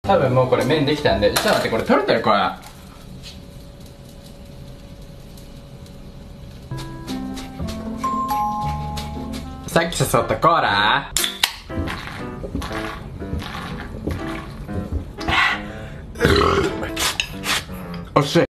多分もうこれ麺できたんで、ちょっと待って、これ取れてるこれ。さっき誘ったコーラおっしゃい。